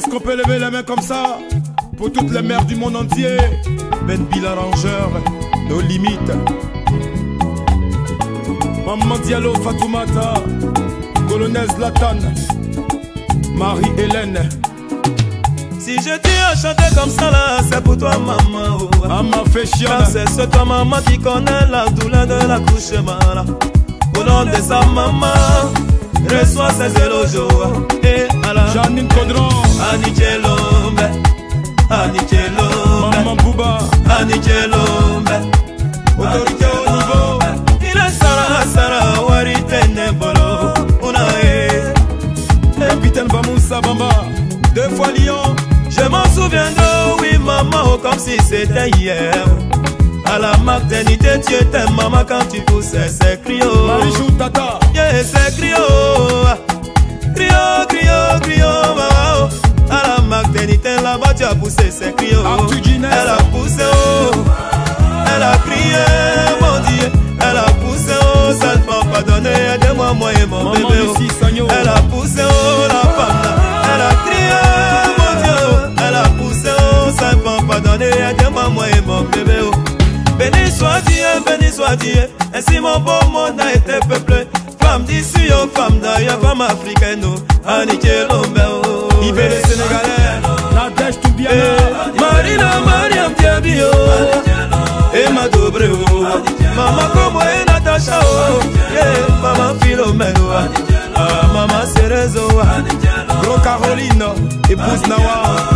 Est-ce qu'on peut lever la main comme ça pour toutes les mères du monde entier? Ben Bill arrangeur, nos limites. Maman Diallo Fatoumata, Colonel Zlatan, Marie-Hélène. Si je t'ai à chanter comme ça là, c'est pour toi maman. Oh. Maman fait chiant. Car c'est ce toi maman qui connaît la douleur de l'accouchement là. Au nom de sa maman, reçois ses éloges. Et alors Janine Caudron, Anikelombe, Anikelombe, Maman Bouba, Anikelombe, autorité au niveau. Il est Sara, Waritene Bolo, Unae, Capitaine Bamoussa Bamba, 2 fois Lyon. Je m'en souviens de oui maman, oh, comme si c'était hier. À la maternité tu étais maman quand tu poussais ces criots. Marichou Tata, yeah, ces criots. Crio, maman. À la maternité là-bas tu as poussé ces criots. Elle a poussé, oh. Elle a crié, mon Dieu. Elle a poussé, oh. Ça ne m'a pas donné, aide-moi, moi et mon bébé, oh. Elle a poussé, oh, la femme là. Elle a crié, mon Dieu. Elle a poussé, oh. Ça ne m'a pas donné, aide-moi, moi et mon bébé, oh. Béni soit Dieu, ainsi mon beau monde a été peuplé. Femme d'ici, oh, femme d'ailleurs, femme africaine, oh. Anikelombe, oh. Ibélé sénégalais, Nadège Toubiana, Marina, Mariam Diabio, Emma Dobre, oh. Maman Como et Natacha, oh. Yeah, maman Philomène, oh. Maman Cerezo, Gros Caroline, épouse Nawa.